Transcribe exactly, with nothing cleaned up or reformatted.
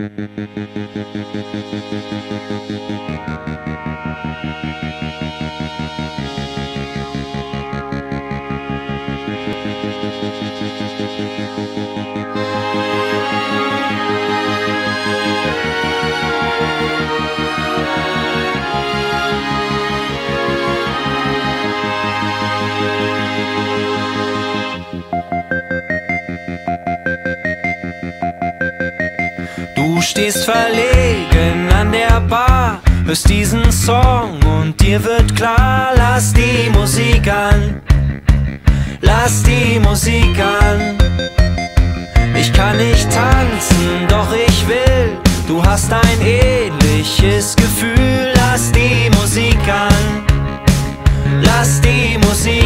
Du stehst verlegen an der Bar, hörst diesen Song und dir wird klar, lass die Musik an, lass die Musik an. Ich kann nicht tanzen, doch ich will, du hast ein ähnliches Gefühl, lass die Musik an, lass die Musik